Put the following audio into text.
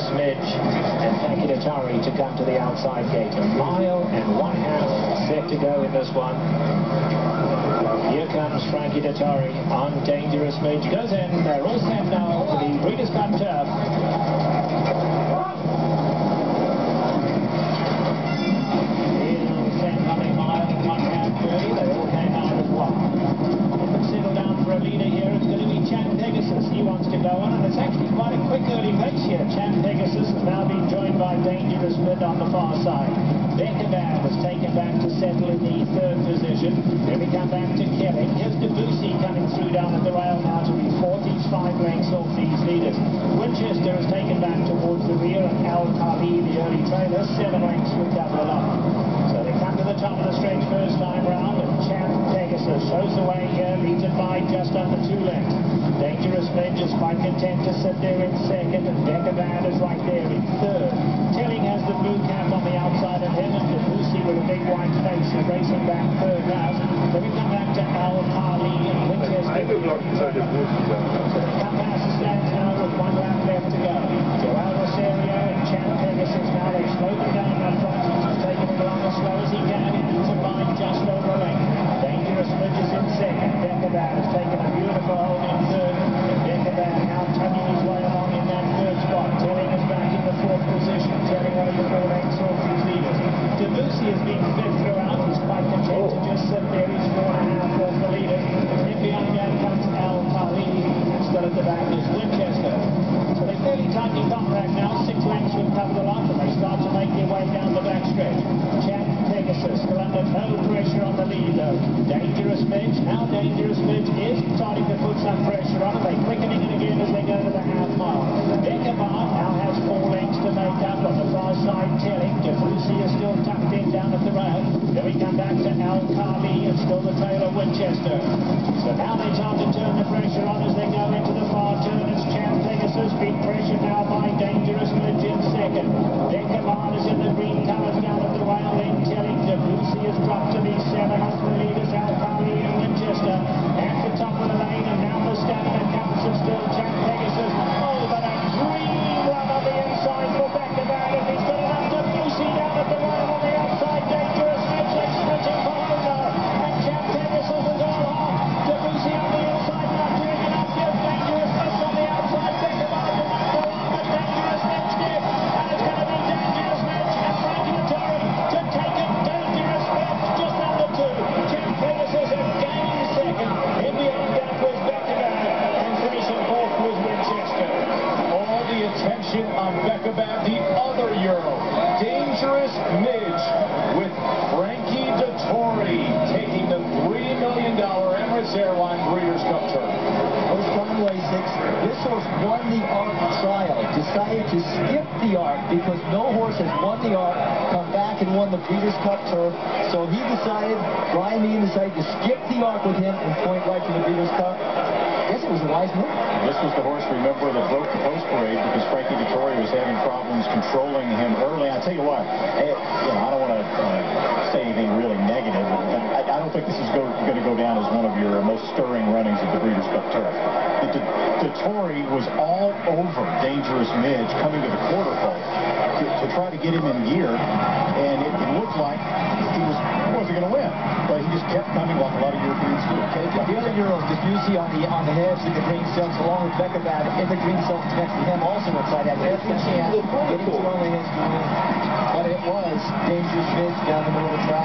Dangerous Midge and Franki Dettori to come to the outside gate. A mile and 1/2 set to go in this one. Here comes Franki Dettori on Dangerous Midge. Goes in. They're all set now for the Breeders' Cup turf. He wants to go on, and it's actually quite a quick early race here. Champ Pegasus is now being joined by Dangerous Midge on the far side. Beckerbad is taken back to settle in the 3rd position. Then we come back to Kelly. Here's Debussy coming through down at the rail now to be 4th. He's 5 lengths off these leaders. Winchester is taken back towards the rear, and Al Kali, the early trailer, 7 lengths with double along. So they come to the top of the stretch first time round, and Champ Pegasus shows the way here, leads it by just under 2 lengths. Dangerous Midge is quite content to sit there in 2nd, and Beckerbad is right there in 3rd. Telling has the blue cap on the outside of him, and Debussy with a big white face is racing back 3rd out. Then we come back to Al Kali and Winchester. So they come past the stands now with 1 lap left to go. Joel Rosario and Champ Pegasus now, they've slowed them down up front. He's taking it along as slow as he can, and he's a by just over a length. Dangerous Midge is in 2nd. Beckerbad has taken a beautiful hold in 3rd. Beckerbad now tugging his way along in that 3rd spot. Telling is back in the 4th position. Telling only 4 lengths off his leaders. Debussy has been 5th throughout. He's quite content to just sit there. He's 4.5 off the leaders. And behind that comes Al Kali. Still at the back is Winchester. So they're fairly tightly compact now. 6 lengths with cover the lot, and they start to make their way down the back stretch. Champ Pegasus still under no pressure on the lead though. Dangerous Midge. Now Dangerous Midge is starting to put some pressure on it. They're quickening it again as they go to the half mile. Beckerbad now has 4 lengths to make up on the far side. Telling Debussy is still tucked in down at the rail. Then we come back to Al Kali and still the tail of Winchester. So now they start to turn the pressure on as they go into the far turn. It's Champ Pegasus being pressured now by Dangerous Midge in 2nd. Beckerbad is in the green colours down at the rail. Then Telling Debussy has dropped to the 7 off the leaders. Al Kali and Winchester at the top of the lane, and now the stamina comes and still Champ Pegasus. Oh, but a dream run on the inside for Beckerbad, and he's got enough Debussy down at the rail on the outside. Dangerous Midge is sprinting for home now, and Champ Pegasus is all off. Debussy on the inside, not doing enough. Here's Dangerous Midge on the outside. Beckerbad did not go on, but Dangerous Midge did, and it's going to be Dangerous Midge and Franki Dettori to take it. Dangerous Midge just under 2. Champ Pegasus again in 2nd. In beyond that was Beckerbad, and finishing 4th was Winchester. All the attention on Beckerbad, the other Euro. Dangerous Midge with Franki Dettori taking the $3 million Emirates Airline Breeders' Cup turf. Those Conway 6, this horse won the ARC trial, decided to skip the ARC because no horse has won the ARC, come back and won the Breeders' Cup turf. So he decided, Brian Meehan decided to skip the ARC with him and point right to the Breeders' Cup. I guess it was a wise move. This was the horse, remember, that broke the post parade because Franki Dettori was having problems controlling him early. I'll tell you what, I don't want to say anything really negative. I don't think this is going to go down as one of your most stirring runnings of the Breeders' Cup turf. Dettori was all over Dangerous Midge coming to the quarter pole to try to get him in gear, and it looked like he wasn't going to win. But he just kept coming like a lot of Europeans do. The other Euros, Debussy on the hedge in the green silks, along with Beckerbad in the green silks next to him, also inside, had every chance getting thrown in his. But it was Dangerous Midge down the middle of the track.